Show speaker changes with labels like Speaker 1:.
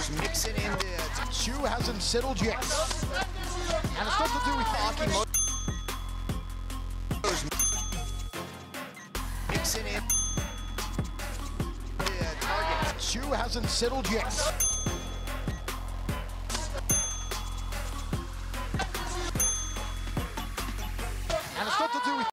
Speaker 1: Mixing in the
Speaker 2: Qiu hasn't settled yet. And it's got to do with
Speaker 1: Akimoto. Mixing in the target.
Speaker 2: Qiu hasn't settled yet. And it's got to do with